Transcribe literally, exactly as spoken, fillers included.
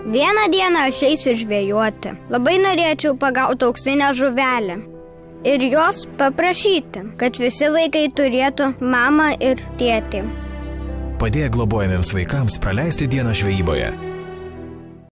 Vieną dieną aš eisiu žvejoti. Labai norėčiau pagauti auksinę žuvelę. Ir jos paprašyti, kad visi vaikai turėtų mamą ir tėtį. Padėk globojamiems vaikams praleisti dieną žvejyboje.